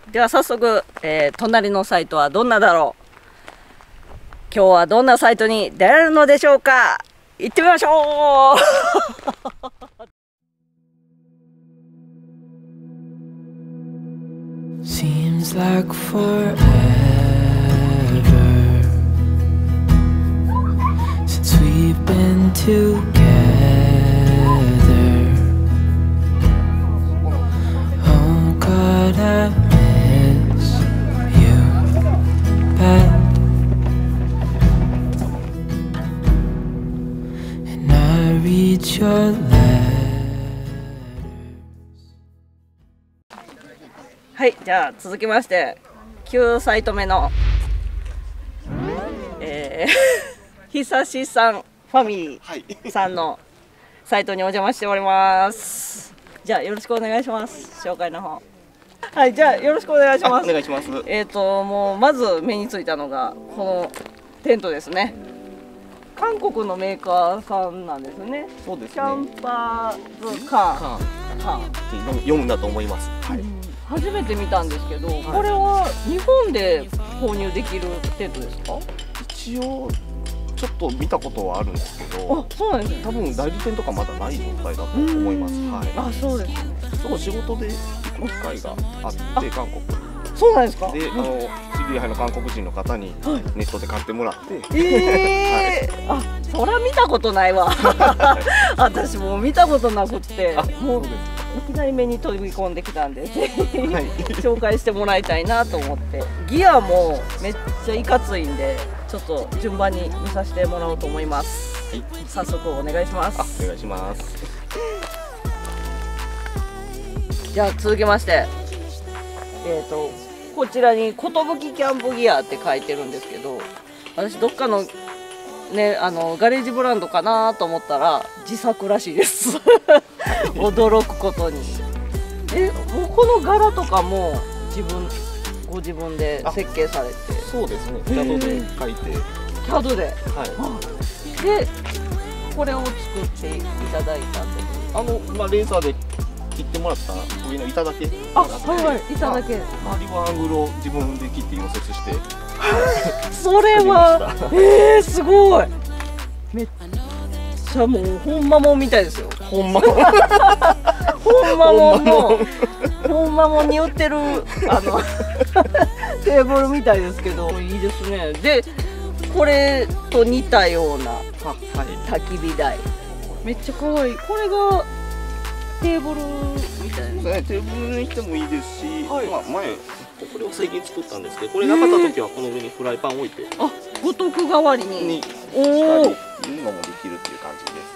では早速、隣のサイトはどんなだろう。今日はどんなサイトに出られるのでしょうか。行ってみましょう。 Seems like forever since we've been together. Oh God, I miss you bad, and I read your letters. はい、じゃあ続きまして9サイト目の、久しさんファミリーさんのサイトにお邪魔しております。じゃあよろしくお願いします。紹介の方。はい、じゃあよろしくお願いします。 お願いします。 もうまず目についたのがこのテントですね。韓国のメーカーさんなんですね。 そうですね。 キャンパーズカーンって読むんだと思います。はい。 初めて見たんですけど、これは日本で購入できるテントですか？ 一応ちょっと見たことはあるんですけど、 あ、そうなんですね。 多分代理店とかまだない状態だと思います。はい。 あ、そうですね。 その仕事で行く機会があって韓国そうなんですか？ で、知り合いの韓国人の方にネットで買ってもらって、 あ、そら見たことないわ。私もう見たことなくって、もういきなり目に飛び込んできたんで、ぜひ紹介してもらいたいなと思って。ギアもめっちゃいかついんで、ちょっと順番に見させてもらおうと思います。はい、早速お願いします。 お願いします。 じゃあ続きまして、こちらに「寿キャンプギア」って書いてるんですけど、私どっかのねガレージブランドかなと思ったら自作らしいです。驚くことに。もうこの柄とかもご自分で設計されて。 そうですね。CADで描いて。 CADで。 はい。 でこれを作っていただいたんです。 レーザーで切ってもらった上の板だけ。 あ、はいはい、板だけ。 周りはアングルを自分で切って溶接して。 それはすごい。めっちゃもうほんまもんみたいですよ。 ほんまもん。 ほんまもんに売ってるテーブルみたいですけど、いいですね。で、これと似たような焚き火台。めっちゃ可愛い。これがテーブルみたいな。 テーブルにしてもいいですし、前これを最近作ったんですけど、これなかった時はこの上にフライパン置いて、 五徳代わりにおお、いうのもできるっていう感じです。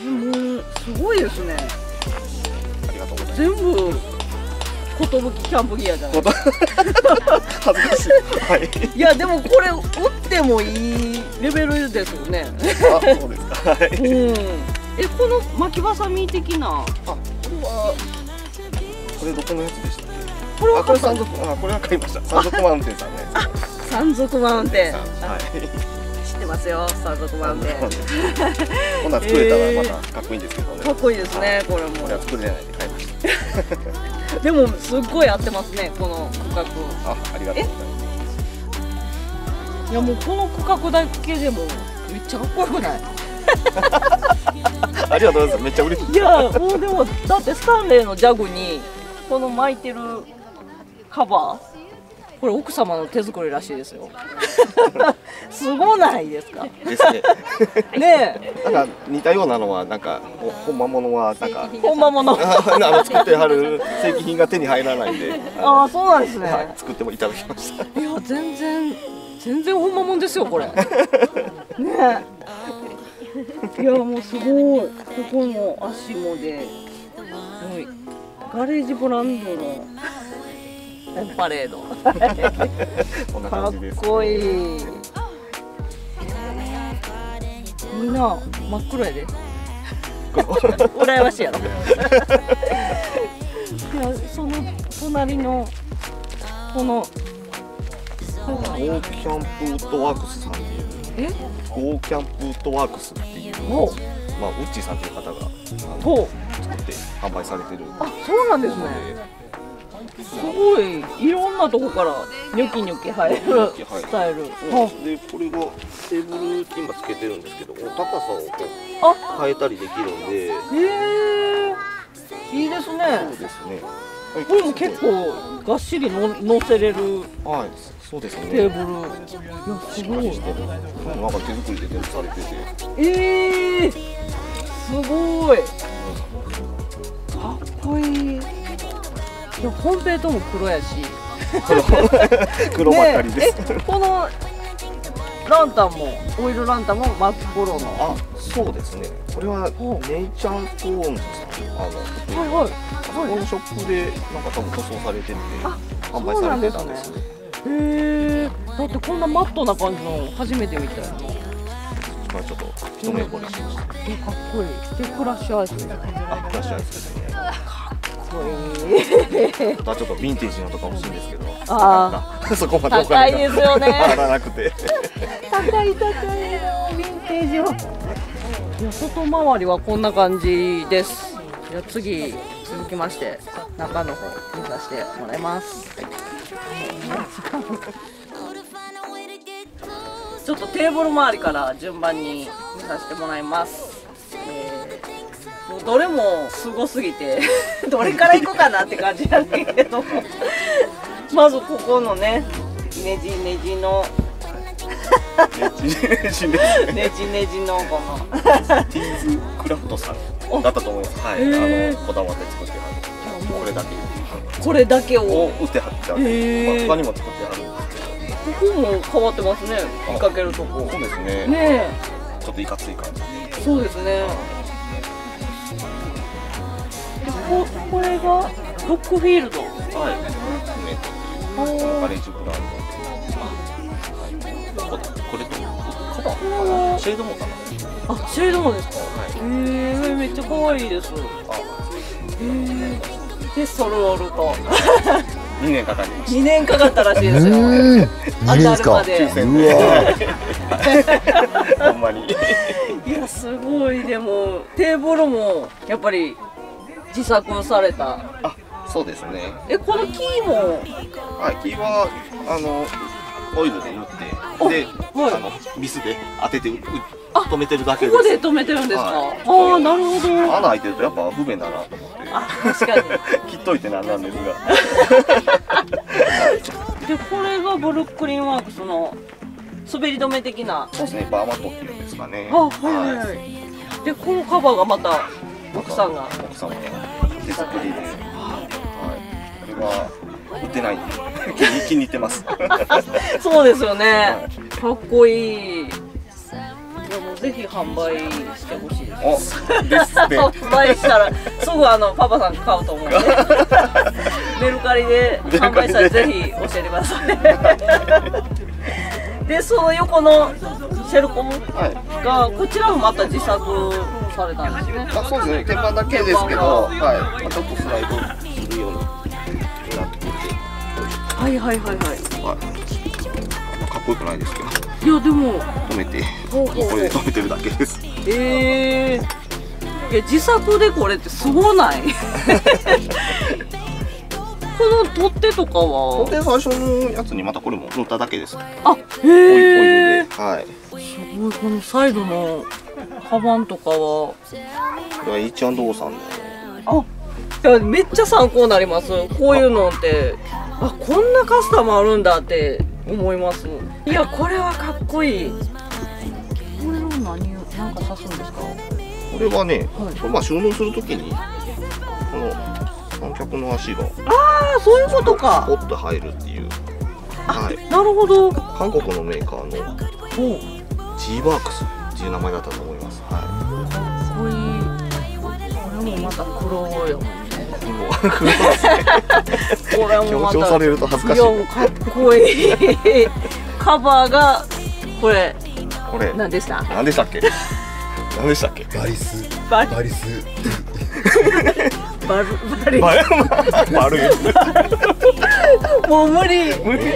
もうすごいですね。 ありがとうございます。 全部寿キャンプギアじゃない。 恥ずかしい。はい。 いやでもこれ売ってもいいレベルですよね。 あ、そうですか。はい。 この巻きばさみ的な。 これどこのやつでしたっけ？ これはこれ山賊、これは買いました。山賊マウンテンさんのやつ。 山賊マウンテン。 はい。 知ってますよ、山賊マウンテン。 こんな作れたらまたかっこいいんですけどね。 かっこいいですね、これも。 これは作れないんで買いました。 でもすっごい合ってますね、この区画。 ありがとうございます。 いやもうこの区画だけでもめっちゃかっこよくない？ ありがとうございます。めっちゃ嬉しい。 いやもうでもだってスタンレーのジャグにこの巻いてるカバー、これ奥様の手作りらしいですよ。すごないですか？ ですね。 ねえ。なんか似たようなのはなんか本間物はなんか本間物作ってはる正規品が手に入らないんで。 ああ、そうなんですね。 作ってもいただきました。 いや全然本間物ですよこれ。ねえ。いやもうすごい。ここの足もで、ガレージブランドのオンパレード。 こんな感じです。 かっこいい。みんな真っ黒やで。羨ましいやろ。いやその隣のこのゴーキャンプウッドワークスさんっていう、ゴーキャンプウッドワークスっていうのを、ウッチーさんという方が作って販売されてる。 あ、そうなんですね。 すごいいろんなとこからニョキニョキ生えるスタイル。 でこれがテーブルに今つけてるんですけど、高さをこう変えたりできるんで。 へえ、いいですね。 そうですね。 これも結構がっしり乗せれる。 はい、そうですね。 テーブル。いやすごい。 なんか手作りで全部されてて。 すごい。かっこいい。いやコンペイトも黒やし。 黒ばっかりです。 このランタンもオイルランタンもマッコロの。 あ、そうですね。これはネイチャートーンズさん、 はい。 このショップでなんか多分塗装されてて販売されてたんですね。 へえ。だってこんなマットな感じの初めて見たよ。 まあちょっと一目惚れしました。 かっこいい。でクラッシュアイス。 あ、クラッシュアイスですね。 かっこいい。 またちょっとヴィンテージのとか欲しいんですけど。そこまでお高い金がですよね。 上がらなくて。 高いよヴィンテージは。いや外回りはこんな感じです。じゃあ次続きまして中の方見させてもらいます。ちょっとテーブル周りから順番に見させてもらいます。もうどれもすごすぎてどれからいこうかなって感じなんだけどまずここのねねじねじのねじねじのこのティーズクラフトさんだったと思います。はい、こだわって作ってはる。これだけ。 これだけを売ってはってある。他にも作ってはるんですけど。 ここも変わってますね。見かけるとこ。 そうですね。 ねちょっといかつい感じ。 そうですね。これがロックフィールド。 はい。ガレージブランド。これとカバーシェードもかな。 あ、シェードもですか。めっちゃ可愛いです。でソルオルト。 2年かかりました。 2年かかったらしいですよ。当たるまで。 ほんまに。 いやすごい。でもテーブルもやっぱり自作された。 あ、そうですね。 このキーも。 はい、キーはオイルで塗ってで、ビスで当てて止めてるだけです。 ここで止めてるんですか。ああ、なるほど。 穴開いてるとやっぱ不便だなと思って。 あ、確かに。 切っといてなんですが。 で、これがブルックリンワークスの滑り止め的な。 そうですね、バーマットっていうんですかね。 はい。で、このカバーがまた奥さんが手作りで。これは売ってないんで気に入ってます。 そうですよね。かっこいい。いやもうぜひ販売してほしいです。販売したらすぐパパさんが買うと思うんでメルカリで販売したらぜひ教えてください。でその横のシェルコムがこちらもまた自作されたんですね。 あ、そうですね。天板だけですけど、はい、ちょっとスライドするようになってて。はい。かっこよくないですけど。 いやでも止めて、これで止めてるだけです。 いや自作でこれってすごない？この取っ手とかは？ 取っ手最初のやつにまたこれも塗っただけです。 あ、へえ。 はい。 すごい。このサイドのカバンとかは。これはH&Oさんの。 あ、いやめっちゃ参考になります。こういうのって、あ、こんなカスタムあるんだって思います。いやこれはかっこいい。これはなんか刺すんですか？ これはね、まあ収納するときにこの三脚の足がそういうことか。 ポッと入るっていう。 はい。なるほど。 韓国のメーカーのGワークスっていう名前だったと思います。はい。 かっこいい。これもまた黒よ。これもまた強調されると恥ずかしい。 いやかっこいい。カバーがこれ何でした？ 何でしたっけ？何でしたっけ？ バリス。 もう無理。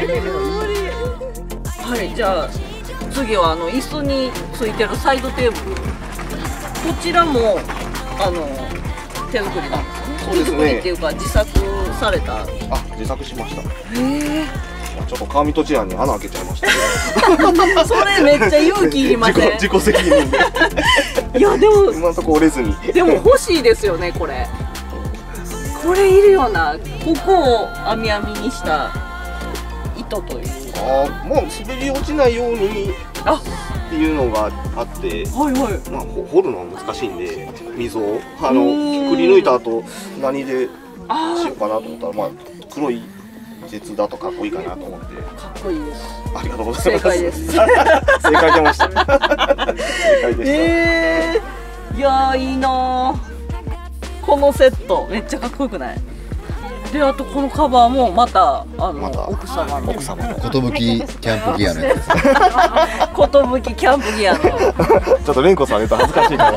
はい、じゃあ次は椅子についてるサイドテーブル。こちらも手作りなんですね。手作りっていうか自作された？ あ、自作しました。 へえ。 ちょっと川見とちやに穴開けちゃいました。 それめっちゃ勇気いりません？ 自己責任で。 いやでも今のとこ折れずに。 でも欲しいですよねこれ。これいるよな。ここを網網にした糸という。 ああ、もう滑り落ちないようにっていうのがあって、 はいはい。 まあ掘るのは難しいんで、溝をくり抜いた後何でしようかなと思ったら、まあ黒い鉄だとかっこいいかなと思って。 かっこいいです。 ありがとうございます。 正解です。 正解出ました。正解でした。 いやーいいなー。このセットめっちゃかっこよくない？であとこのカバーもまた奥様の寿キャンプギアのやつ。 寿キャンプギアの。 ちょっとレンコさんネタ恥ずかしいから。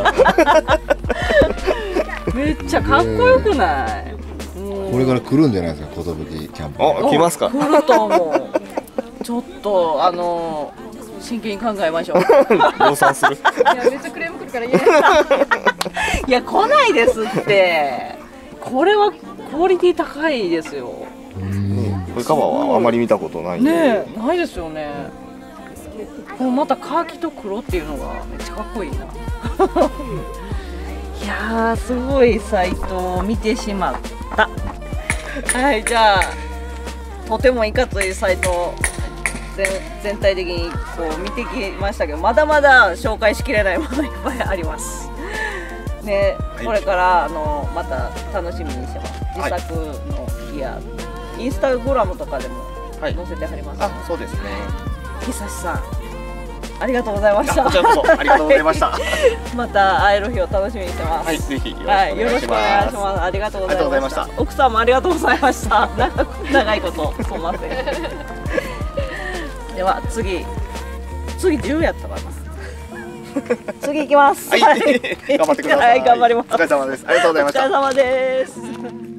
めっちゃかっこよくない？ これから来るんじゃないですか、寿キャンプ。 あ、来ますか。 来ると思う。ちょっと真剣に考えましょう。 量産する。 いやめっちゃクレーム来るから言えない。 いや来ないですって。これはクオリティ高いですよ。 これカバーはあまり見たことないんで。 ねえ、ないですよね。このまたカーキと黒っていうのがめっちゃかっこいいな。いやーすごいサイトを見てしまった。はい、じゃあとてもいかついサイトを全体的にこう見てきましたけど、まだまだ紹介しきれないものいっぱいあります。ね、これからまた楽しみにしてます。自作のギア、インスタグラムとかでも載せてはります、ね。 あ、そうですね。 久志さん、ありがとうございました。 こちらこそありがとうございました。 また会える日を楽しみにしてます。 はい、ぜひよろしくおはい、よろ願いししくお願います。 します。ありがとうございました。 ありがとうございました。 奥さんもありがとうございました。長いことすみません。では次10やったかな。次行きます。 はい、頑張ってください。 はい、頑張ります。 お疲れ様です。ありがとうございました。 お疲れ様です。